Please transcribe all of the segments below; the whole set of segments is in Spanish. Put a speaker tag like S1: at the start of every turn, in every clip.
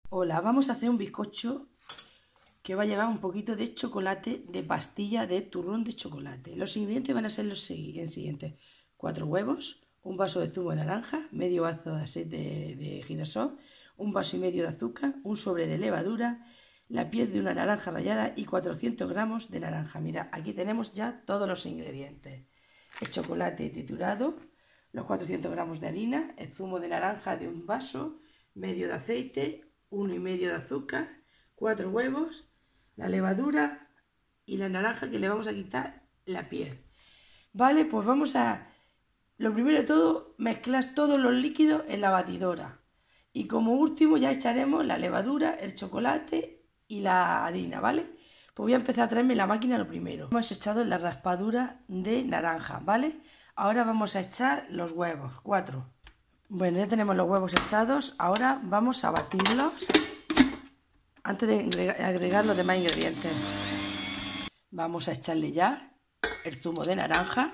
S1: Hola, vamos a hacer un bizcocho que va a llevar un poquito de chocolate, de pastilla de turrón de chocolate. Los ingredientes van a ser los siguientes: 4 huevos, un vaso de zumo de naranja, medio vaso de aceite de girasol, un vaso y medio de azúcar, un sobre de levadura, la piel de una naranja rallada y 400 gramos de naranja. Mira, aquí tenemos ya todos los ingredientes: el chocolate triturado, los 400 gramos de harina, el zumo de naranja de un vaso, medio de aceite, 1 y medio de azúcar, 4 huevos, la levadura y la naranja, que le vamos a quitar la piel. Vale, pues vamos a, lo primero de todo, mezclar todos los líquidos en la batidora. Y como último ya echaremos la levadura, el chocolate y la harina, ¿vale? Pues voy a empezar a traerme la máquina lo primero. Hemos echado la raspadura de naranja, ¿vale? Ahora vamos a echar los huevos, 4. Bueno, ya tenemos los huevos echados, ahora vamos a batirlos antes de agregar los demás ingredientes. Vamos a echarle ya el zumo de naranja,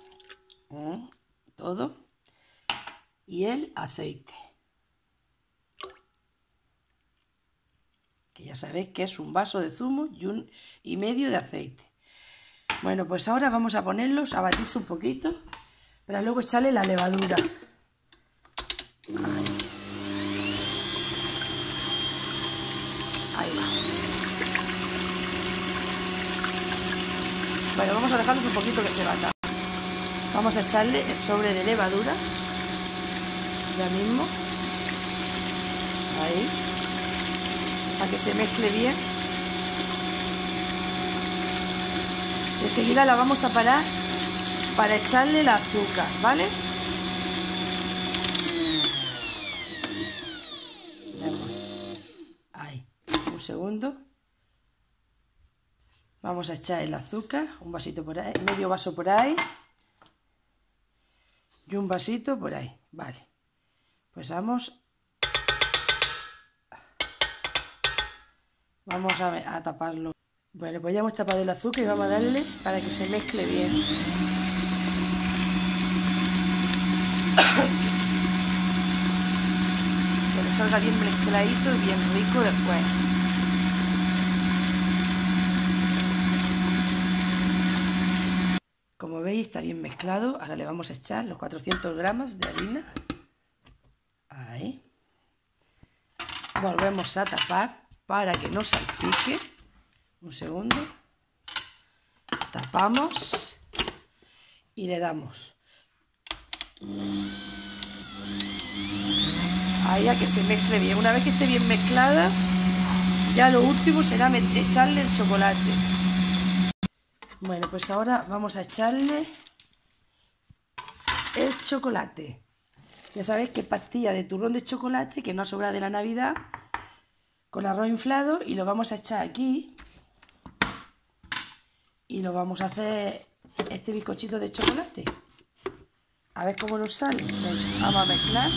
S1: todo, y el aceite, que ya sabéis que es un vaso de zumo y 1 y medio de aceite. Bueno, pues ahora vamos a ponerlos a batirse un poquito, para luego echarle la levadura. Ahí va. Bueno, vamos a dejarlos un poquito que se bata. Vamos a echarle el sobre de levadura. Ya mismo. Ahí. Para que se mezcle bien. Enseguida la vamos a parar para echarle el azúcar, ¿vale? Ahí. Un segundo. Vamos a echar el azúcar, un vasito por ahí, medio vaso por ahí y un vasito por ahí, vale. Pues vamos a taparlo. Bueno, pues ya hemos tapado el azúcar y vamos a darle para que se mezcle bien. Que le salga bien mezcladito y bien rico después. Como veis, está bien mezclado. Ahora le vamos a echar los 400 gramos de harina. Ahí. Volvemos a tapar para que no salpique. Un segundo. Tapamos y le damos. Ahí, a que se mezcle bien. Una vez que esté bien mezclada, ya lo último será echarle el chocolate. Bueno, pues ahora vamos a echarle el chocolate. Ya sabéis que pastilla de turrón de chocolate que no ha sobrado de la Navidad, con arroz inflado, y lo vamos a echar aquí. Y lo vamos a hacer este bizcochito de chocolate. A ver cómo nos sale. Vamos a mezclar.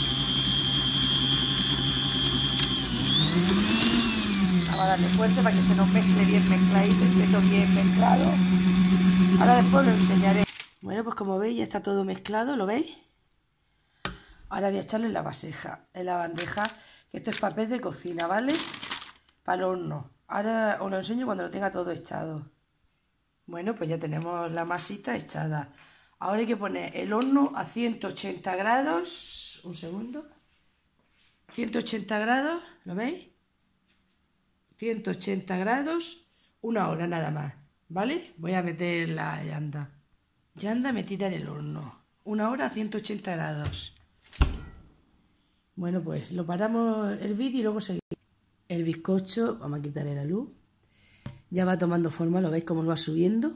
S1: Vamos a darle fuerte para que se nos mezcle bien mezcladito, esté todo bien mezclado. Ahora después lo enseñaré. Bueno, pues como veis ya está todo mezclado, ¿lo veis? Ahora voy a echarlo en la bandeja, que esto es papel de cocina, ¿vale? Para el horno. Ahora os lo enseño cuando lo tenga todo echado. Bueno, pues ya tenemos la masita echada. Ahora hay que poner el horno a 180 grados. Un segundo. 180 grados, ¿lo veis? 180 grados, 1 hora nada más, ¿vale? Voy a meter la llanda. Llanda metida en el horno. 1 hora a 180 grados. Bueno, pues lo paramos el vídeo y luego seguimos. El bizcocho, vamos a quitarle la luz. Ya va tomando forma, ¿lo veis cómo va subiendo?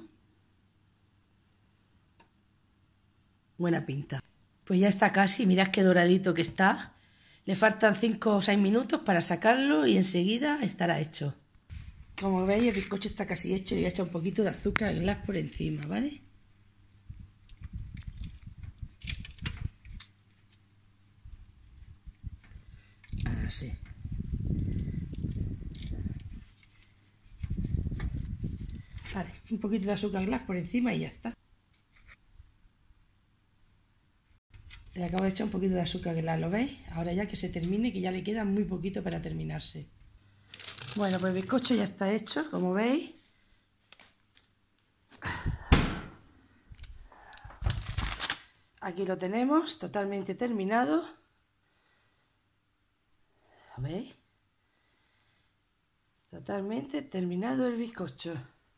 S1: Buena pinta. Pues ya está casi, mirad qué doradito que está. Le faltan 5 o 6 minutos para sacarlo y enseguida estará hecho. Como veis, el bizcocho está casi hecho y le voy a echar un poquito de azúcar glass por encima, ¿vale? Así. Vale, un poquito de azúcar glass por encima y ya está. Le acabo de echar un poquito de azúcar glass, ¿lo veis? Ahora ya que se termine, que ya le queda muy poquito para terminarse. Bueno, pues el bizcocho ya está hecho, como veis. Aquí lo tenemos, totalmente terminado. ¿Veis? Totalmente terminado el bizcocho.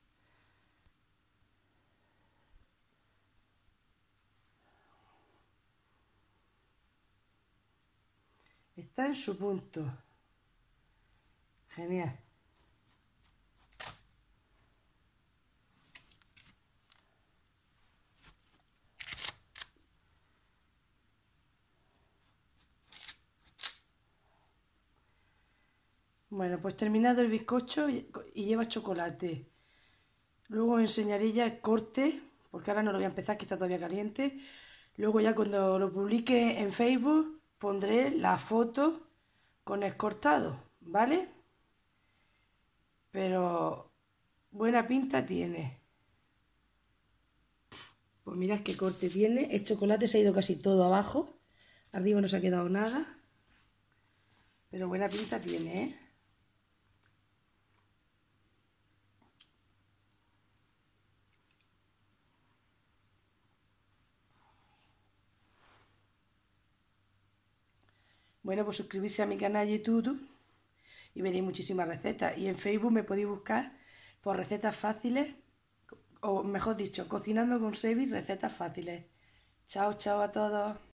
S1: Está en su punto. Genial. Bueno, pues terminado el bizcocho y lleva chocolate. Luego os enseñaré ya el corte, porque ahora no lo voy a empezar, que está todavía caliente. Luego ya cuando lo publique en Facebook pondré la foto con el cortado, ¿vale? Pero buena pinta tiene. Pues mirad qué corte tiene. El chocolate se ha ido casi todo abajo. Arriba no se ha quedado nada. Pero buena pinta tiene, ¿eh? Bueno, pues suscribirse a mi canal de YouTube y veréis muchísimas recetas. Y en Facebook me podéis buscar por recetas fáciles, o mejor dicho, cocinando con Sebi, recetas fáciles. Chao, chao a todos.